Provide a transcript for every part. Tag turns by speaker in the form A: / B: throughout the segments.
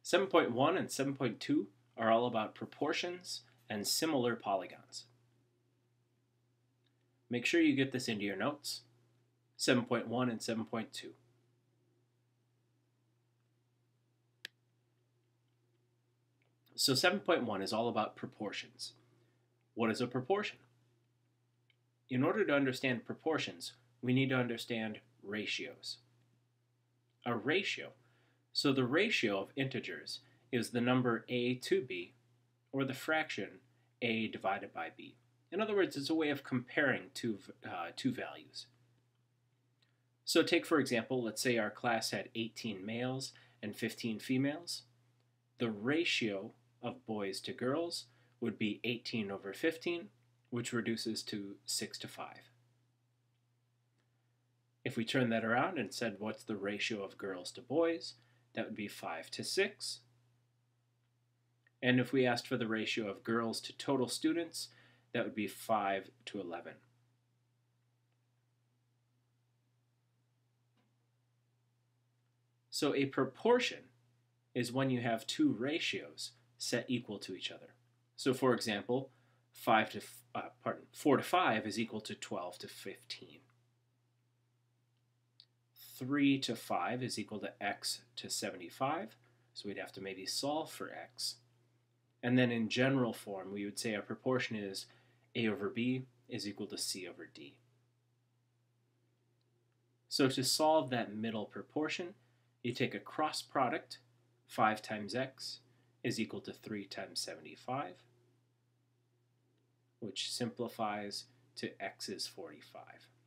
A: 7.1 and 7.2 are all about proportions and similar polygons. Make sure you get this into your notes, 7.1 and 7.2. So 7.1 is all about proportions. What is a proportion? In order to understand proportions, we need to understand ratios. A ratio. So the ratio of integers is the number a to b, or the fraction a divided by b. In other words, it's a way of comparing two values. So take, for example, let's say our class had 18 males and 15 females. The ratio of boys to girls would be 18 over 15, which reduces to 6 to 5. If we turn that around and said what's the ratio of girls to boys, that would be 5 to 6. And if we asked for the ratio of girls to total students, that would be 5 to 11. So a proportion is when you have two ratios set equal to each other. So for example, 4 to 5 is equal to 12 to 15. 3 to 5 is equal to x to 75, so we'd have to maybe solve for x. And then in general form, we would say our proportion is a over b is equal to c over d. So to solve that middle proportion, you take a cross product, 5 times x is equal to 3 times 75, which simplifies to x is 45.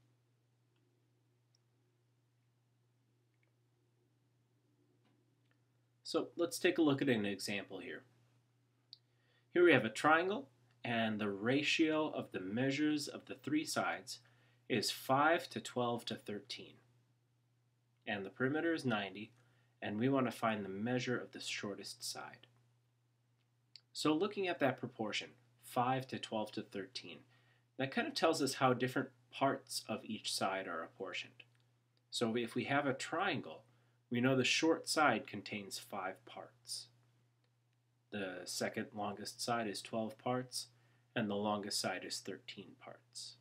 A: So let's take a look at an example here. Here we have a triangle, and the ratio of the measures of the three sides is 5 to 12 to 13. And the perimeter is 90, and we want to find the measure of the shortest side. So looking at that proportion, 5 to 12 to 13, that kind of tells us how different parts of each side are apportioned. So if we have a triangle, we know the short side contains 5 parts. The second longest side is 12 parts, and the longest side is 13 parts.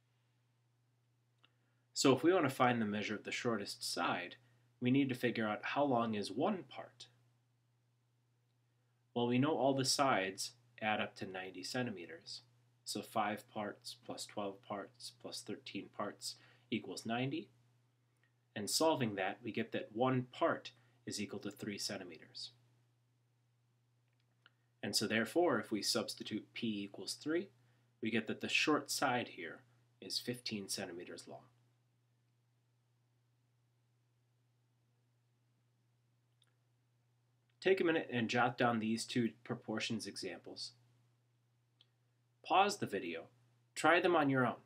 A: So if we want to find the measure of the shortest side, we need to figure out how long is one part. Well, we know all the sides add up to 90 centimeters. So 5 parts plus 12 parts plus 13 parts equals 90. And solving that, we get that one part is equal to 3 centimeters. And so therefore, if we substitute p equals 3, we get that the short side here is 15 centimeters long. Take a minute and jot down these two proportions examples. Pause the video, try them on your own.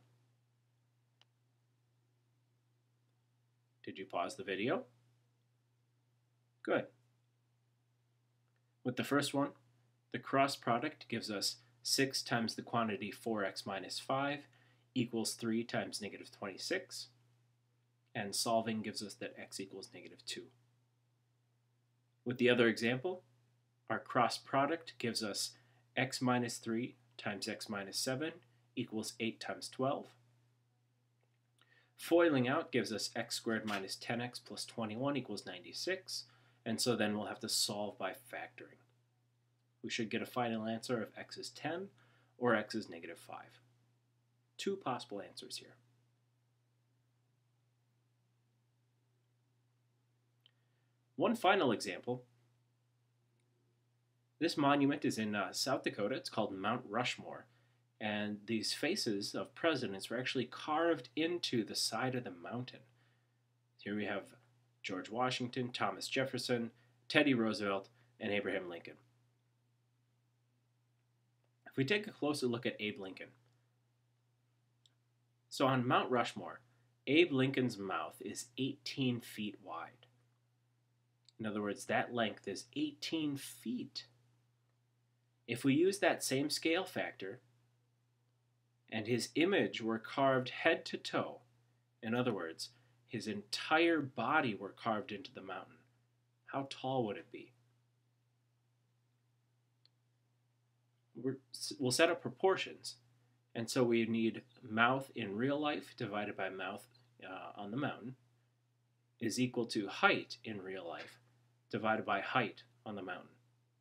A: Did you pause the video? Good. With the first one, the cross product gives us 6 times the quantity 4x minus 5 equals 3 times negative 26, and solving gives us that x equals negative 2. With the other example, our cross product gives us x minus 3 times x minus 7 equals 8 times 12. Foiling out gives us x squared minus 10x plus 21 equals 96, and so then we'll have to solve by factoring. We should get a final answer of x is 10 or x is negative 5. Two possible answers here. One final example. This monument is in South Dakota. It's called Mount Rushmore. And these faces of presidents were actually carved into the side of the mountain. Here we have George Washington, Thomas Jefferson, Teddy Roosevelt, and Abraham Lincoln. If we take a closer look at Abe Lincoln. So on Mount Rushmore, Abe Lincoln's mouth is 18 feet wide. In other words, that length is 18 feet. If we use that same scale factor, and his image were carved head to toe, in other words, his entire body were carved into the mountain, how tall would it be? we'll set up proportions. And so we need mouth in real life divided by mouth on the mountain is equal to height in real life divided by height on the mountain.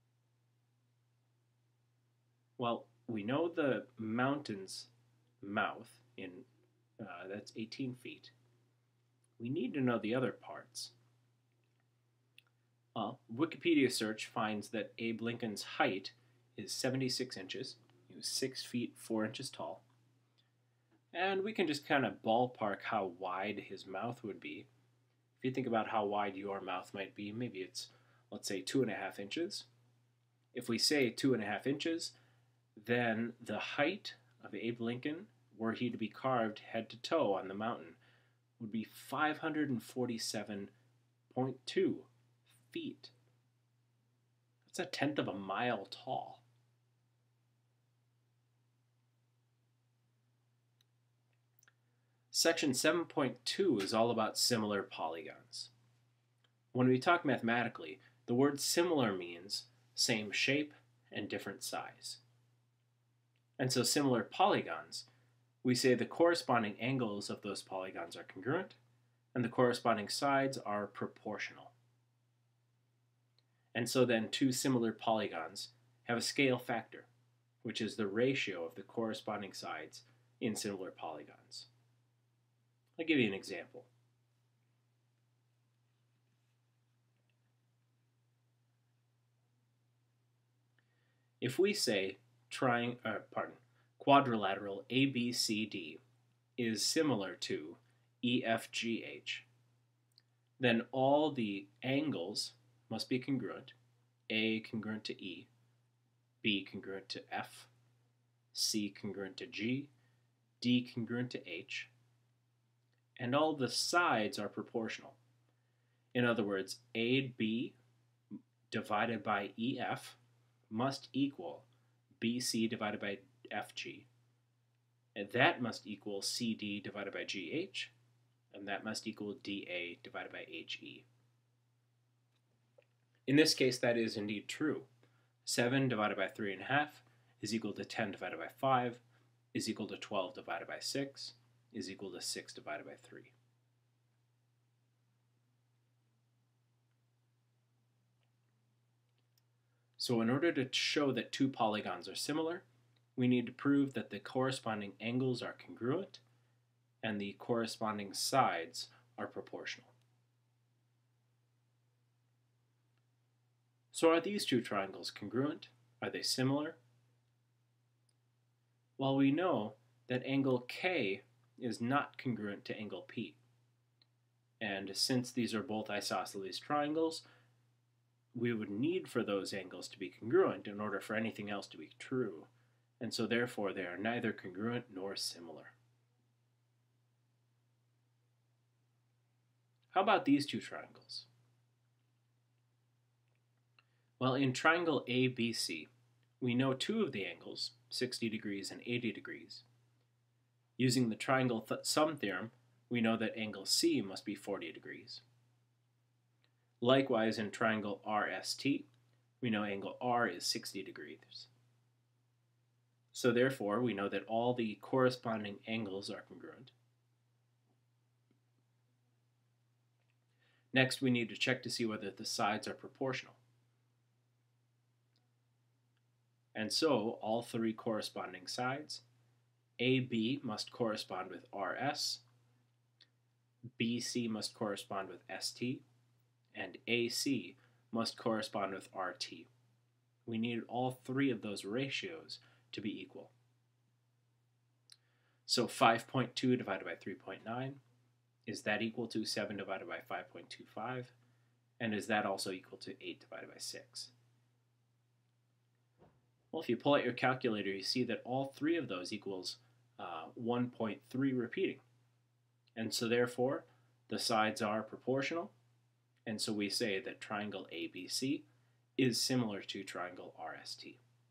A: Well, we know the mountain's mouth in that's 18 feet. We need to know the other parts. Wikipedia search finds that Abe Lincoln's height is 76 inches. He was 6 feet 4 inches tall. And we can just kind of ballpark how wide his mouth would be. If you think about how wide your mouth might be, maybe it's, let's say, 2.5 inches. If we say 2.5 inches, then the height of Abe Lincoln, were he to be carved head to toe on the mountain, would be 547.2 feet. That's a tenth of a mile tall. Section 7.2 is all about similar polygons. When we talk mathematically, the word similar means same shape and different size. And so similar polygons, we say the corresponding angles of those polygons are congruent, and the corresponding sides are proportional. And so then two similar polygons have a scale factor, which is the ratio of the corresponding sides in similar polygons. I'll give you an example. If we say quadrilateral ABCD is similar to EFGH, then all the angles must be congruent. A congruent to E, B congruent to F, C congruent to G, D congruent to H, and all the sides are proportional. In other words, AB divided by EF must equal BC divided by FG, and that must equal CD divided by GH, and that must equal DA divided by HE. In this case, that is indeed true. 7 divided by 3.5 is equal to 10 divided by 5, is equal to 12 divided by 6, is equal to 6 divided by 3. So in order to show that two polygons are similar, we need to prove that the corresponding angles are congruent and the corresponding sides are proportional. So are these two triangles congruent? Are they similar? Well, we know that angle K is not congruent to angle P. And since these are both isosceles triangles, we would need for those angles to be congruent in order for anything else to be true. And so therefore they are neither congruent nor similar. How about these two triangles? Well, in triangle ABC, we know two of the angles, 60 degrees and 80 degrees. Using the triangle sum theorem, we know that angle C must be 40 degrees. Likewise, in triangle RST, we know angle R is 60 degrees. So therefore, we know that all the corresponding angles are congruent. Next, we need to check to see whether the sides are proportional. And so, all three corresponding sides, AB must correspond with RS, BC must correspond with ST, and AC must correspond with RT. We need all three of those ratios to be equal. So 5.2 divided by 3.9, is that equal to 7 divided by 5.25? And is that also equal to 8 divided by 6? Well, if you pull out your calculator, you see that all three of those equals 1.3 repeating. And so therefore, the sides are proportional. And so we say that triangle ABC is similar to triangle RST.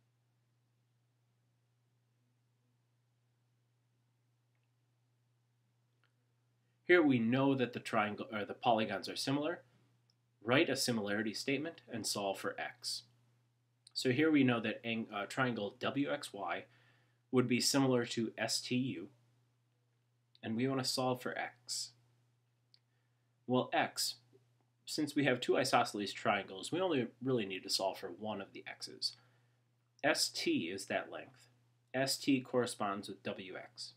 A: Here we know that the polygons are similar. Write a similarity statement and solve for x. So here we know that triangle WXY would be similar to STU, and we want to solve for x. Well, x, since we have two isosceles triangles, we only really need to solve for one of the x's. ST is that length. ST corresponds with WX.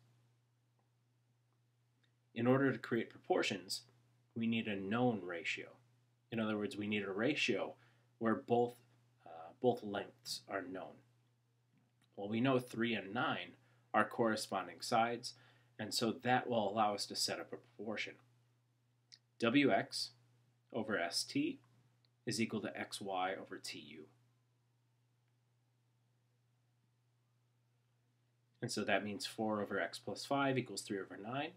A: In order to create proportions, we need a known ratio. In other words, we need a ratio where both lengths are known. Well, we know 3 and 9 are corresponding sides, and so that will allow us to set up a proportion. WX over ST is equal to XY over TU. And so that means 4 over x plus 5 equals 3 over 9.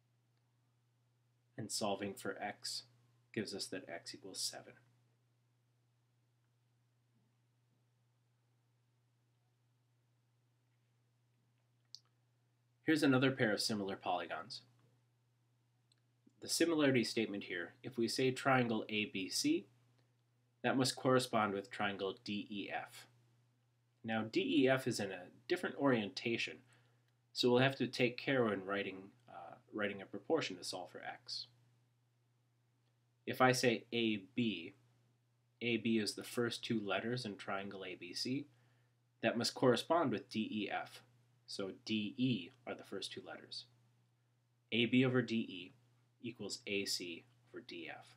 A: And solving for x gives us that x equals 7. Here's another pair of similar polygons. The similarity statement here, if we say triangle ABC, that must correspond with triangle DEF. Now DEF is in a different orientation, so we'll have to take care when writing a proportion to solve for x. If I say AB, AB is the first two letters in triangle ABC, that must correspond with DEF. So DE are the first two letters. AB over DE equals AC over DF.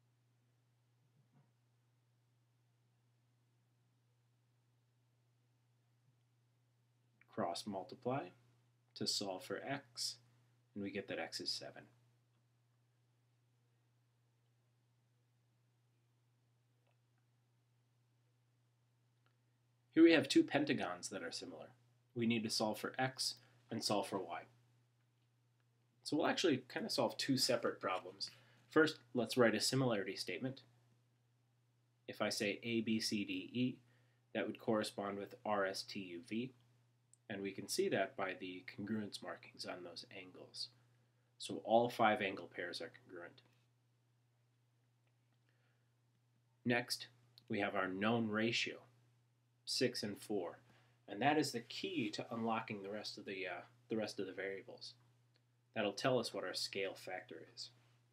A: Cross multiply to solve for x, and we get that x is 7. Here we have two pentagons that are similar. We need to solve for x and solve for y. So we'll actually kind of solve two separate problems. First, let's write a similarity statement. If I say ABCDE, that would correspond with RSTUV, and we can see that by the congruence markings on those angles. So all 5 angle pairs are congruent. Next, we have our known ratio, 6 and 4, and that is the key to unlocking the rest of the variables. That'll tell us what our scale factor is.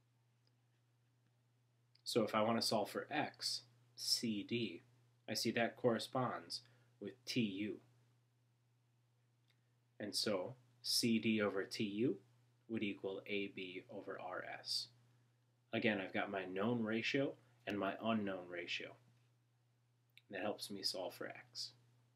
A: So if I want to solve for x, CD, I see that corresponds with TU. And so CD over TU would equal AB over RS. Again, I've got my known ratio and my unknown ratio. That helps me solve for x.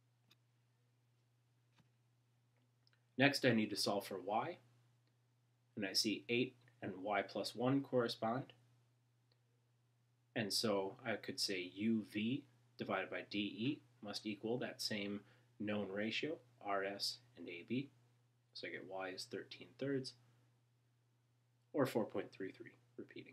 A: Next, I need to solve for y. And I see 8 and y plus 1 correspond. And so I could say UV divided by DE must equal that same known ratio, RS and AB. So I get y is 13/3, or 4.33, repeating.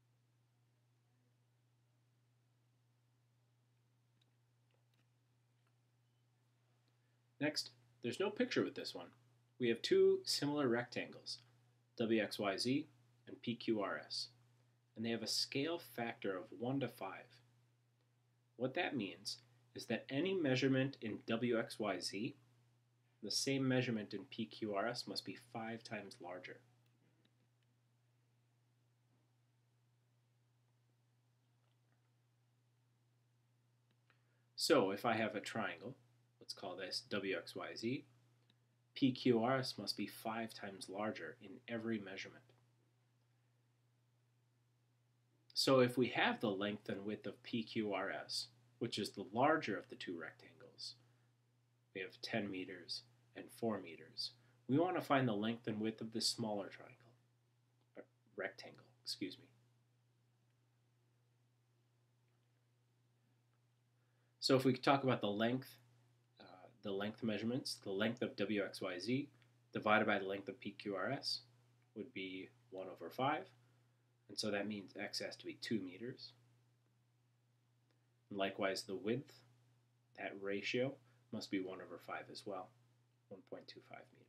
A: Next, there's no picture with this one. We have two similar rectangles, WXYZ and PQRS, and they have a scale factor of 1 to 5. What that means is that any measurement in WXYZ, the same measurement in PQRS must be 5 times larger. So if I have a triangle, let's call this WXYZ, PQRS must be 5 times larger in every measurement. So if we have the length and width of PQRS, which is the larger of the two rectangles, we have 10 meters and 4 meters, we want to find the length and width of this smaller rectangle, excuse me. So if we talk about the length measurements, the length of WXYZ divided by the length of PQRS would be 1 over 5. And so that means x has to be 2 meters. And likewise, the width, that ratio, must be 1 over 5 as well, 1.25 meters.